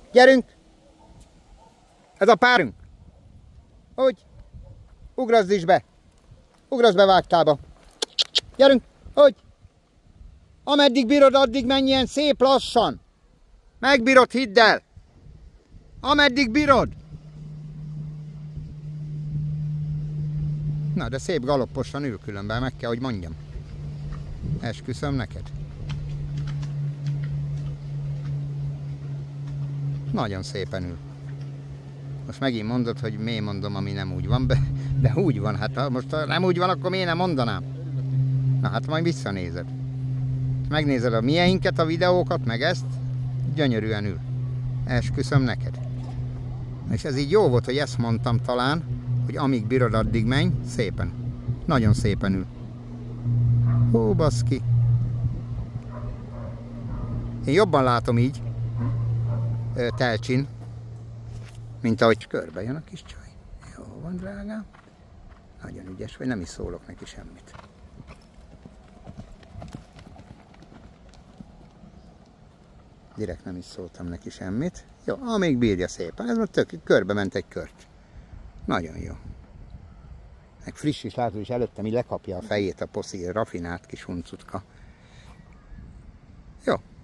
Gyerünk! Ez a párunk! Úgy! Ugrasd is be! Ugrasd be vágtába! Gyerünk! Úgy! Ameddig bírod, addig menj ilyen szép lassan! Megbírod, hidd el! Ameddig bírod! Na, de szép galopposan ül különben, meg kell, hogy mondjam. Esküszöm neked. Nagyon szépen ül. Most megint mondod, hogy miért mondom, ami nem úgy van, de úgy van. Hát ha most nem úgy van, akkor miért nem mondanám? Na hát majd visszanézed. Megnézed a mieinket, a videókat, meg ezt. Gyönyörűen ül. Esküszöm neked. És ez így jó volt, hogy ezt mondtam talán, hogy amíg bírod, addig menj. Szépen. Nagyon szépen ül. Hú, baszki. Én jobban látom így, telcsin, mint ahogy körbe jön a kis csaj. Jó van, drágám. Nagyon ügyes vagy, nem is szólok neki semmit. Direkt nem is szóltam neki semmit. Jó, amíg bírja szépen. Ez most tök, körbe ment egy kört. Nagyon jó. Meg friss is látod, és előttem így lekapja a fejét a poszi, rafinált kis huncutka. Jó.